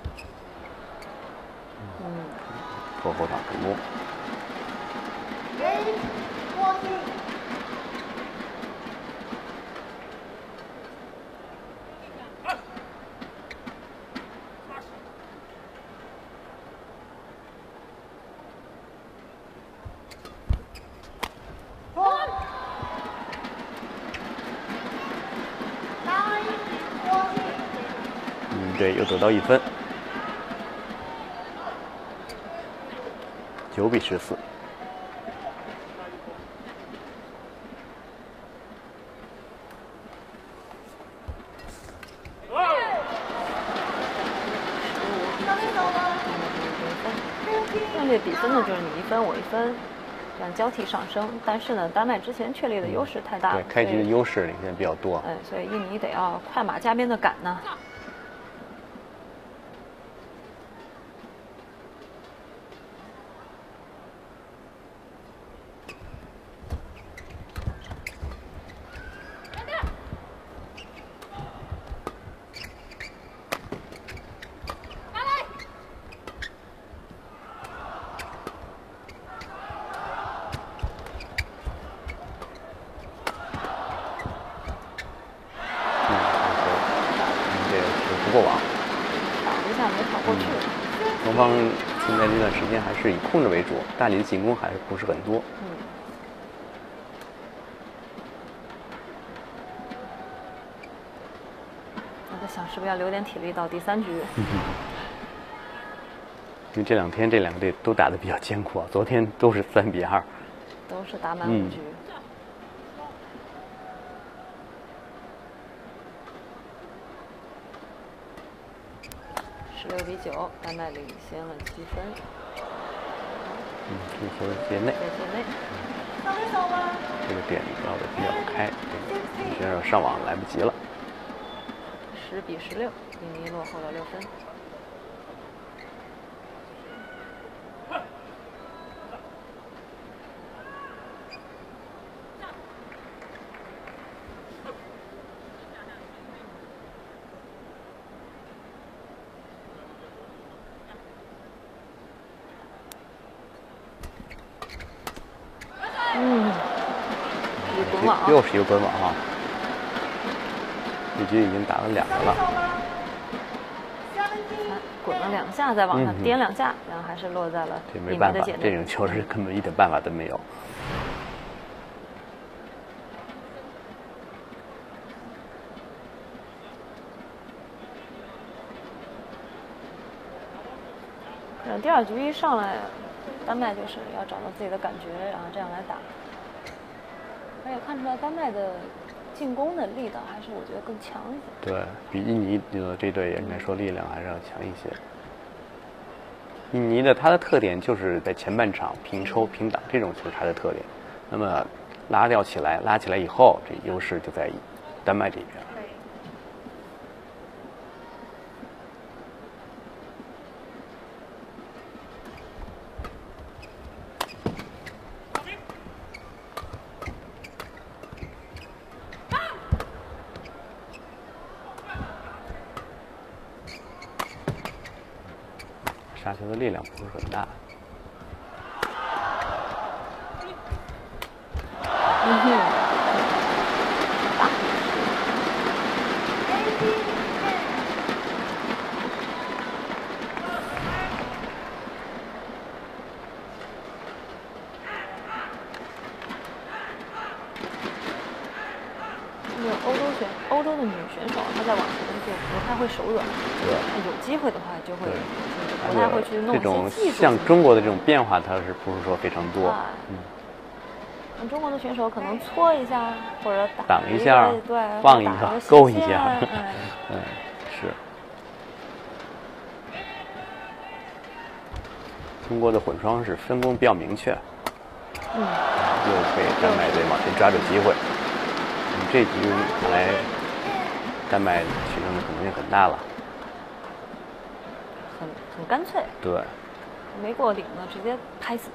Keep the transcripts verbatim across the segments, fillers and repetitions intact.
嗯，拖后场成功。嗯，对，又得到一分，九比十四。 战略比分呢，就是你一分我一分，这样交替上升。但是呢，丹麦之前确立的优势太大了， 对，开局的优势领先比较多。 哎，所以印尼得要快马加鞭的赶呢。 过网， 打一下没跑过去。 双方现在这段时间还是以控制为主，大理的进攻还是不是很多。 嗯。我在想是不是要留点体力到第三局。 嗯、因为这两天这两个队都打得比较艰苦，昨天都是三比二， 都是打满五局。嗯十六比九，丹麦领先了七分。 嗯，进球的界内。 在界内。 这个点绕的比较开，选手上网来不及了。 十比十六，印尼落后了六分。嗯，一滚网， 又是一个滚网哈，这局已经打了两个了， 滚了两下，在网上颠两下，然后还是落在了这没办法，这种球是根本一点办法都没有。 嗯，第二局一上来，丹麦就是要找到自己的感觉，然后这样来打。而且看出来丹麦的进攻的力道还是我觉得更强一些。 对比印尼的这队应该说力量还是要强一些。印尼的它的特点就是在前半场平抽平挡，这种就是它的特点。那么拉掉起来，拉起来以后，这优势就在丹麦这边。杀球的力量不是很大。 嗯哼，打。那个欧洲选欧洲的女选手，她在网球就不太会手软， 对， 有机会的话就会。不太会去弄这种技术像中国的这种变化，它是不是说非常多？ 啊、嗯，中国的选手可能搓一下或者挡一下， 对， 放一个，勾一下， 哎、 嗯，是。中国的混双是分工比较明确， 嗯， 又被丹麦队往前抓住机会。嗯，这局看来丹麦取胜的可能性很大了。 很很干脆， 对， 没过顶呢，直接拍死。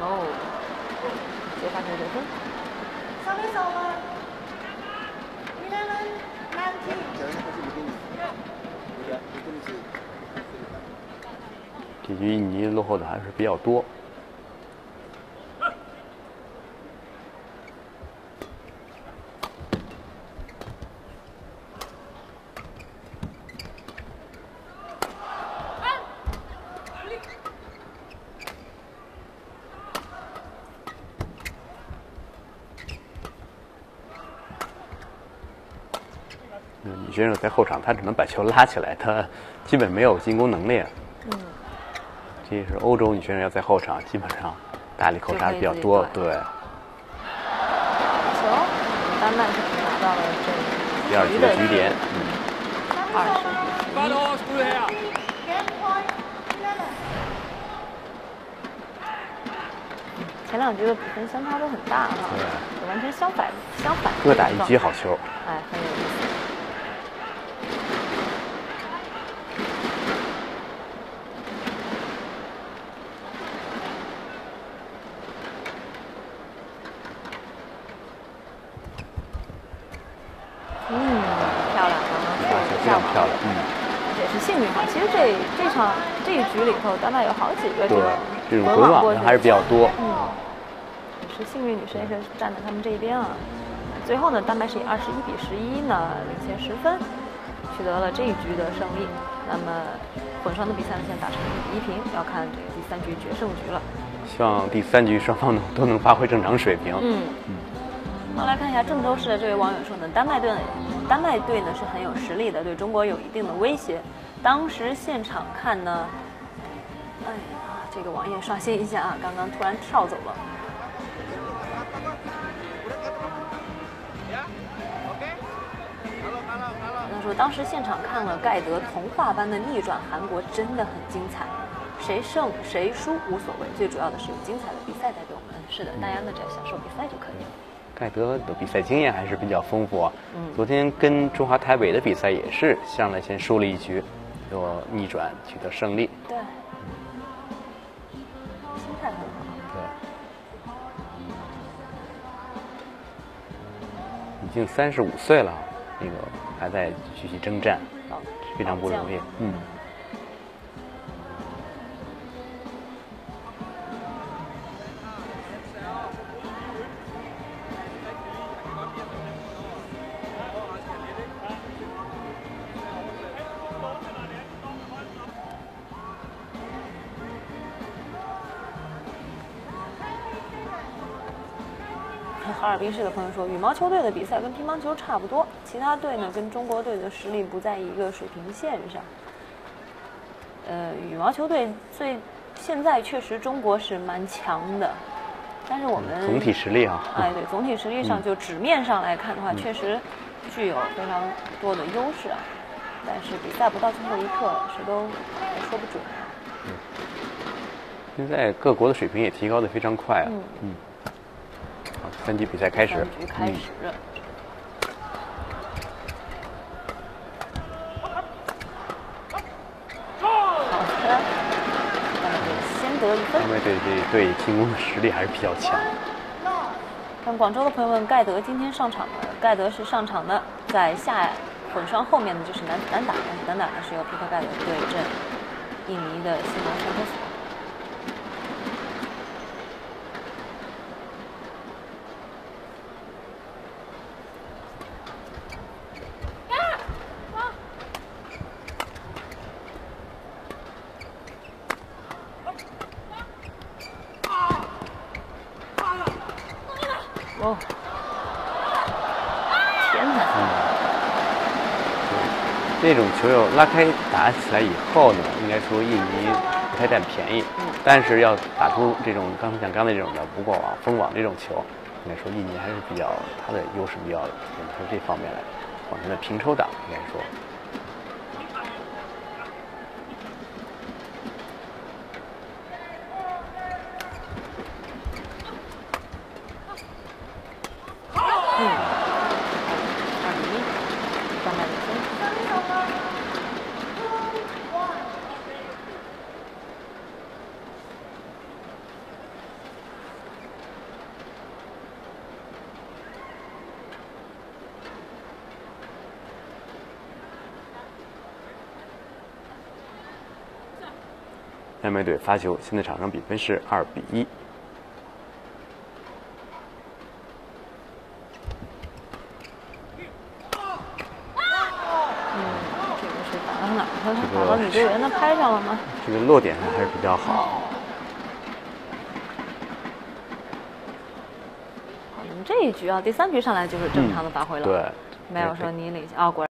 哦，直接发球得分。 Service over. Eleven, nineteen. 这局印尼落后的还是比较多。女选手在后场，她只能把球拉起来，她基本没有进攻能力。 嗯， 这是欧洲女选手要在后场，基本上大力扣杀比较多。对。 球，丹麦是拿到了这第二局的局点。嗯。 二十比一。 Game point, eleven. 前两局的比分相差都很大哈， 对， 完全相反相反。 各打一局好球。 哎，很有意思。 嗯，漂亮，刚刚是非常漂亮，嗯， 也是幸运哈。其实这这场这一局里头，丹麦有好几个这种这种滚网的还是比较多， 嗯，也是幸运女神也是站在他们这一边啊。最后呢，丹麦是以二十一比十一呢领先十分，取得了这一局的胜利。那么混双的比赛呢，现在打成一比一平，要看这个第三局决胜局了。 希望第三局双方能都能发挥正常水平。 嗯嗯。 我们来看一下郑州市的这位网友说呢，丹麦队呢，丹麦队呢是很有实力的，对中国有一定的威胁。当时现场看呢，哎呀，这个网页刷新一下啊，刚刚突然跳走了。他说当时现场看了盖德童话般的逆转韩国，真的很精彩。谁胜谁输无所谓，最主要的是有精彩的比赛带给我们。是的，大家呢只要享受比赛就可以了。 盖德的比赛经验还是比较丰富啊。 嗯， 昨天跟中华台北的比赛也是上来先输了一局，又逆转取得胜利。 对，心态很好。 对，已经三十五岁了，那个还在继续征战，非常不容易。嗯。 哈尔滨市的朋友说，羽毛球队的比赛跟乒乓球差不多，其他队呢跟中国队的实力不在一个水平线上。呃，羽毛球队最现在确实中国是蛮强的，但是我们总体实力啊， 哎对，总体实力上就纸面上来看的话， 嗯、 确实具有非常多的优势啊。但是比赛不到最后一刻，谁都说不准。 嗯，现在各国的水平也提高的非常快啊。 嗯。 嗯 好，三局比赛开始。 三局开始。嗯、好的，丹麦队先得一分。 丹麦队这队进攻的实力还是比较强。 看广州的朋友们，盖德今天上场了。盖德是上场的，在下混双后面呢就是男单打，但是单打呢是由皮特盖德对阵印尼的西蒙桑托索。 哦，天哪！ 嗯，这种球友拉开打起来以后呢，应该说印尼不太占便宜。 嗯。 但是要打出这种刚才像刚才这种的不过网、封网这种球，应该说印尼还是比较它的优势比较从这方面来，往前的平抽党应该说。 嗯，二比一，丹麦领先。 丹麦队发球，现在场上比分是二比一。 嗯，这个是打到哪儿？他他打到女队员的拍上了吗？ 这个落点上还是比较好。 好，那么这一局啊，第三局上来就是正常的发挥了， 嗯、对， 没有说你领先啊，果然。